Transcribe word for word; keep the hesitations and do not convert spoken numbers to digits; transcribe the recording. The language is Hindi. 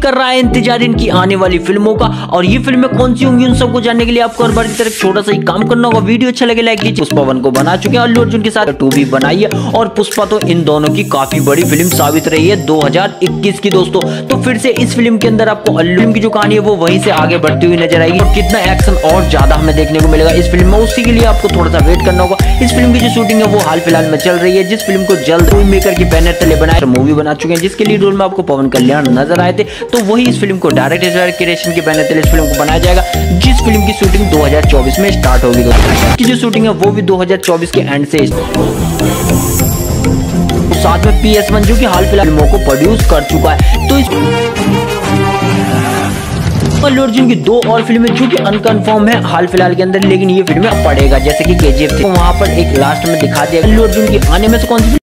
कर रहा है इंतजार इनकी आने वाली फिल्मों का, और ये फिल्में कौन सी होंगी उन सबको जानने के लिए आपको हर बार की तरह छोटा सा ही काम करना होगा। वीडियो अच्छा लगे लाइक कीजिए। पुष्पा वन को बना चुके हैं, अल्लू अर्जुन के साथ टू भी बनाई है, और पुष्पा तो इन दोनों की काफी बड़ी फिल्म साबित रही है दो हज़ार इक्कीस की दोस्तों। तो फिर से इस फिल्म के अंदर आपको अल्लू की जो कहानी है वो वहीं से आगे बढ़ती हुई नजर आएगी, और कितना एक्शन और ज्यादा हमें देखने को मिलेगा इस फिल्म में, उसी के लिए आपको थोड़ा सा वेट करना होगा। इस फिल्म की जो शूटिंग है वो हाल फिलहाल में चल रही है, जिस फिल्म को जल्द फिल्म मेकर की बैनर तले बनाए मूवी बना चुके हैं, जिसके लीड रोल में आपको पवन कल्याण नजर आए थे। तो वही इस फिल्म को डायरेक्ट क्रिएशन के बैनर तले इस फिल्म को बनाया जाएगा, जिस फिल्म की शूटिंग दो हज़ार चौबीस में स्टार्ट होगी। दोस्तों की जो शूटिंग है वो भी दो हज़ार चौबीस के एंड से, साथ में पी एस वन जो कि हाल फिलहाल फिल्मों को प्रोड्यूस कर चुका है। तो इस अल्लू अर्जुन की दो और फिल्में जो कि अनकंफर्म है हाल फिलहाल के अंदर, लेकिन ये फिल्में अब पड़ेगा, जैसे कि के जी एफ थी, तो वहां पर एक लास्ट में दिखा दिया अल्लू अर्जुन की आने में से कौन सी